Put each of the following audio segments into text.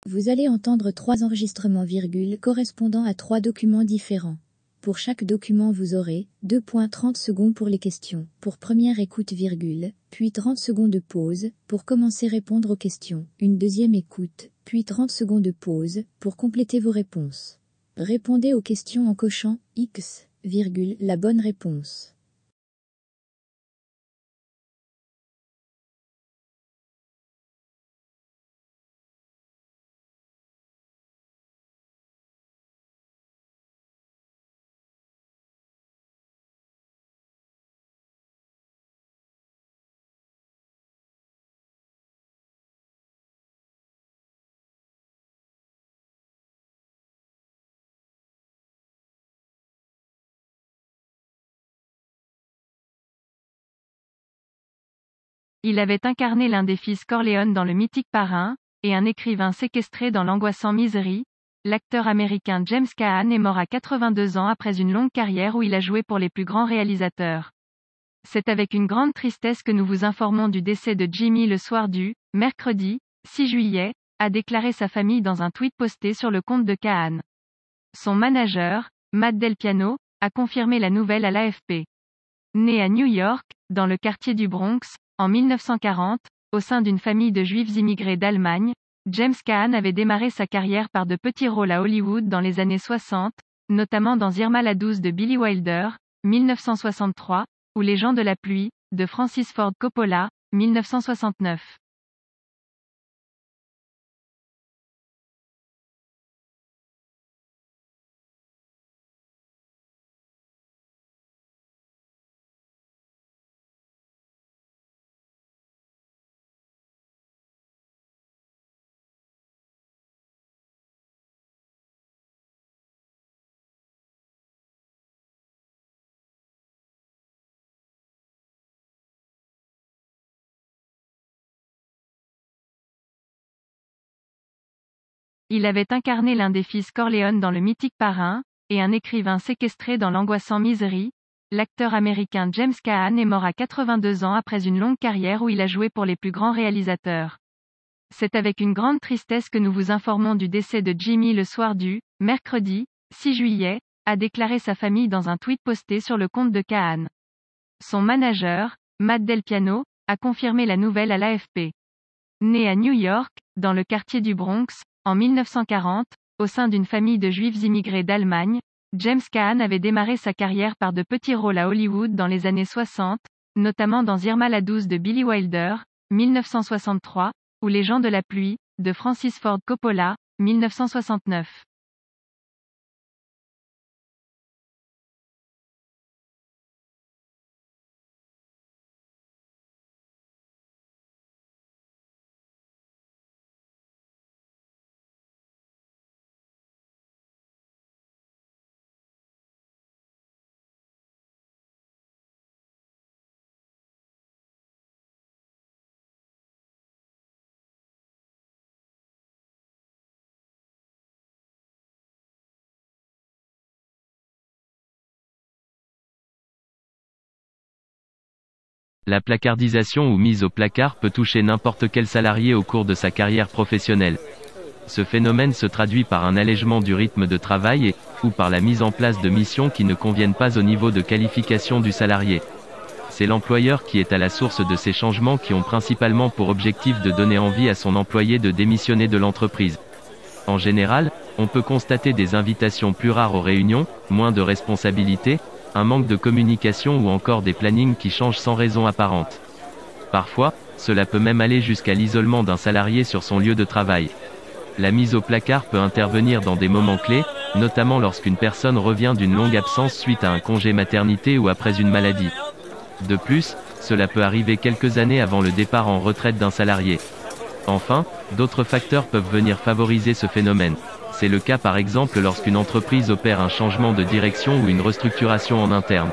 Vous allez entendre 3 enregistrements virgule correspondant à 3 documents différents. Pour chaque document vous aurez 2.30 secondes pour les questions, pour première écoute virgule, puis 30 secondes de pause, pour commencer répondre aux questions, une deuxième écoute, puis 30 secondes de pause, pour compléter vos réponses. Répondez aux questions en cochant X, virgule, la bonne réponse. Il avait incarné l'un des fils Corleone dans le mythique Parrain, et un écrivain séquestré dans l'angoissant Misery. L'acteur américain James Caan est mort à 82 ans après une longue carrière où il a joué pour les plus grands réalisateurs. C'est avec une grande tristesse que nous vous informons du décès de Jimmy le soir du mercredi 6 juillet, a déclaré sa famille dans un tweet posté sur le compte de Caan. Son manager, Matt Del Piano, a confirmé la nouvelle à l'AFP. Né à New York, dans le quartier du Bronx, en 1940, au sein d'une famille de juifs immigrés d'Allemagne, James Caan avait démarré sa carrière par de petits rôles à Hollywood dans les années 60, notamment dans Irma la douce de Billy Wilder, 1963, ou Les gens de la pluie, de Francis Ford Coppola, 1969. Il avait incarné l'un des fils Corleone dans le mythique Parrain, et un écrivain séquestré dans l'angoissant Misery. L'acteur américain James Caan est mort à 82 ans après une longue carrière où il a joué pour les plus grands réalisateurs. C'est avec une grande tristesse que nous vous informons du décès de Jimmy le soir du mercredi 6 juillet, a déclaré sa famille dans un tweet posté sur le compte de Caan. Son manager, Matt Del Piano, a confirmé la nouvelle à l'AFP. Né à New York, dans le quartier du Bronx, en 1940, au sein d'une famille de juifs immigrés d'Allemagne, James Caan avait démarré sa carrière par de petits rôles à Hollywood dans les années 60, notamment dans Irma la douce de Billy Wilder, 1963, ou Les gens de la pluie, de Francis Ford Coppola, 1969. La placardisation ou mise au placard peut toucher n'importe quel salarié au cours de sa carrière professionnelle. Ce phénomène se traduit par un allègement du rythme de travail ou par la mise en place de missions qui ne conviennent pas au niveau de qualification du salarié. C'est l'employeur qui est à la source de ces changements qui ont principalement pour objectif de donner envie à son employé de démissionner de l'entreprise. En général, on peut constater des invitations plus rares aux réunions, moins de responsabilités, un manque de communication ou encore des plannings qui changent sans raison apparente. Parfois, cela peut même aller jusqu'à l'isolement d'un salarié sur son lieu de travail. La mise au placard peut intervenir dans des moments clés, notamment lorsqu'une personne revient d'une longue absence suite à un congé maternité ou après une maladie. De plus, cela peut arriver quelques années avant le départ en retraite d'un salarié. Enfin, d'autres facteurs peuvent venir favoriser ce phénomène. C'est le cas par exemple lorsqu'une entreprise opère un changement de direction ou une restructuration en interne.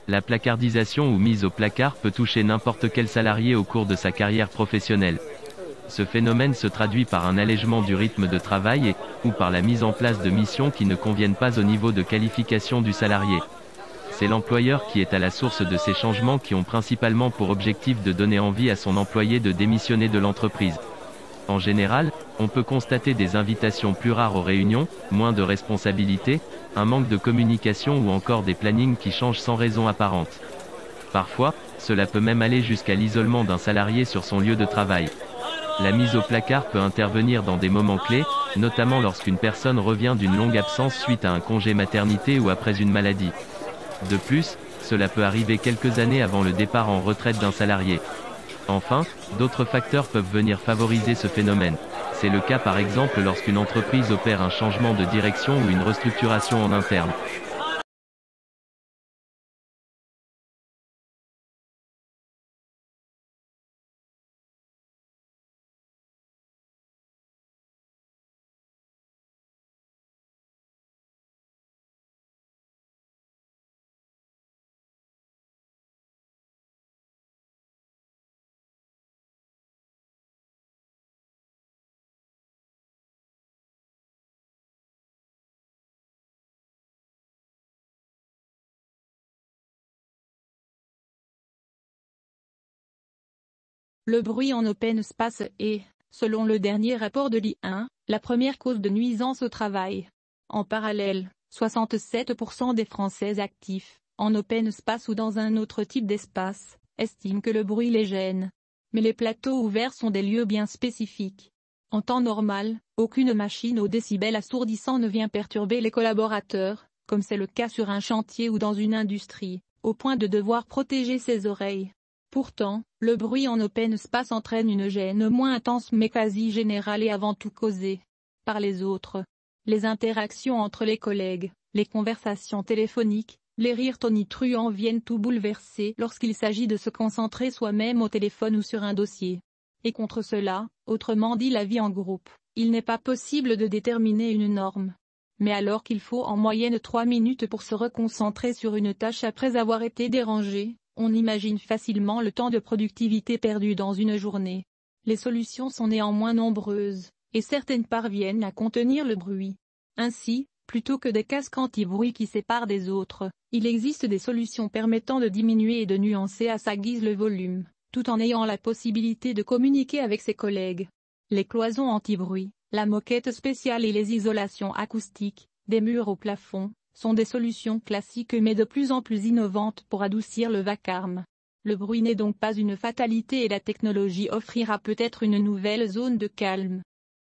La placardisation ou mise au placard peut toucher n'importe quel salarié au cours de sa carrière professionnelle. Ce phénomène se traduit par un allègement du rythme de travail ou par la mise en place de missions qui ne conviennent pas au niveau de qualification du salarié. C'est l'employeur qui est à la source de ces changements qui ont principalement pour objectif de donner envie à son employé de démissionner de l'entreprise. En général, on peut constater des invitations plus rares aux réunions, moins de responsabilités, un manque de communication ou encore des plannings qui changent sans raison apparente. Parfois, cela peut même aller jusqu'à l'isolement d'un salarié sur son lieu de travail. La mise au placard peut intervenir dans des moments clés, notamment lorsqu'une personne revient d'une longue absence suite à un congé maternité ou après une maladie. De plus, cela peut arriver quelques années avant le départ en retraite d'un salarié. Enfin, d'autres facteurs peuvent venir favoriser ce phénomène. C'est le cas par exemple lorsqu'une entreprise opère un changement de direction ou une restructuration en interne. Le bruit en open space est, selon le dernier rapport de l'I1, la première cause de nuisance au travail. En parallèle, 67% des Français actifs, en open space ou dans un autre type d'espace, estiment que le bruit les gêne. Mais les plateaux ouverts sont des lieux bien spécifiques. En temps normal, aucune machine aux décibels assourdissants ne vient perturber les collaborateurs, comme c'est le cas sur un chantier ou dans une industrie, au point de devoir protéger ses oreilles. Pourtant, le bruit en open space entraîne une gêne moins intense mais quasi générale et avant tout causée par les autres. Les interactions entre les collègues, les conversations téléphoniques, les rires tonitruants viennent tout bouleverser lorsqu'il s'agit de se concentrer soi-même au téléphone ou sur un dossier. Et contre cela, autrement dit la vie en groupe, il n'est pas possible de déterminer une norme. Mais alors qu'il faut en moyenne 3 minutes pour se reconcentrer sur une tâche après avoir été dérangé, on imagine facilement le temps de productivité perdu dans une journée. Les solutions sont néanmoins nombreuses, et certaines parviennent à contenir le bruit. Ainsi, plutôt que des casques anti-bruit qui séparent des autres, il existe des solutions permettant de diminuer et de nuancer à sa guise le volume, tout en ayant la possibilité de communiquer avec ses collègues. Les cloisons anti-bruit, la moquette spéciale et les isolations acoustiques, des murs au plafond, sont des solutions classiques mais de plus en plus innovantes pour adoucir le vacarme. Le bruit n'est donc pas une fatalité et la technologie offrira peut-être une nouvelle zone de calme.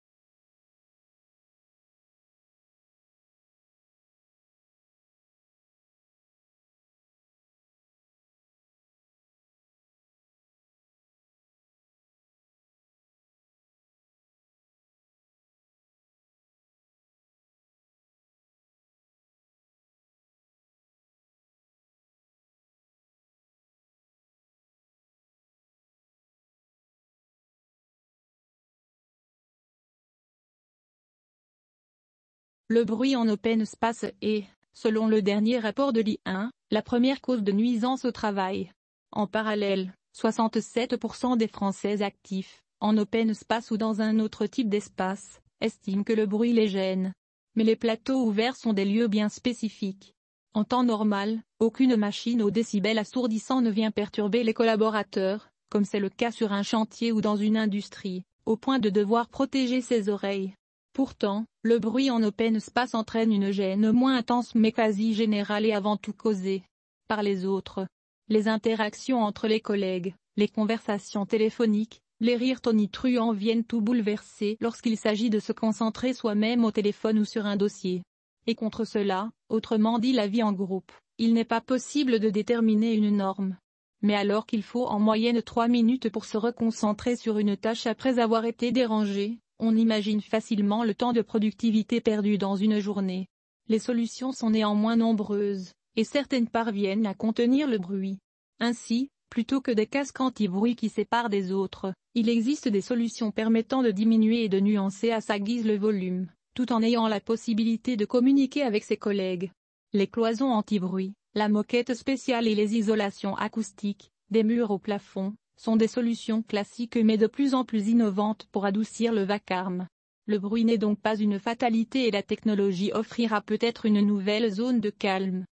Le bruit en open space est, selon le dernier rapport de l'I1, la première cause de nuisance au travail. En parallèle, 67% des Français actifs, en open space ou dans un autre type d'espace, estiment que le bruit les gêne. Mais les plateaux ouverts sont des lieux bien spécifiques. En temps normal, aucune machine aux décibels assourdissants ne vient perturber les collaborateurs, comme c'est le cas sur un chantier ou dans une industrie, au point de devoir protéger ses oreilles. Pourtant, le bruit en open space entraîne une gêne moins intense mais quasi générale et avant tout causée par les autres. Les interactions entre les collègues, les conversations téléphoniques, les rires tonitruants viennent tout bouleverser lorsqu'il s'agit de se concentrer soi-même au téléphone ou sur un dossier. Et contre cela, autrement dit la vie en groupe, il n'est pas possible de déterminer une norme. Mais alors qu'il faut en moyenne 3 minutes pour se reconcentrer sur une tâche après avoir été dérangé, on imagine facilement le temps de productivité perdu dans une journée. Les solutions sont néanmoins nombreuses, et certaines parviennent à contenir le bruit. Ainsi, plutôt que des casques anti-bruit qui séparent des autres, il existe des solutions permettant de diminuer et de nuancer à sa guise le volume, tout en ayant la possibilité de communiquer avec ses collègues. Les cloisons anti-bruit, La moquette spéciale et les isolations acoustiques, des murs au plafond, sont des solutions classiques mais de plus en plus innovantes pour adoucir le vacarme. Le bruit n'est donc pas une fatalité et la technologie offrira peut-être une nouvelle zone de calme.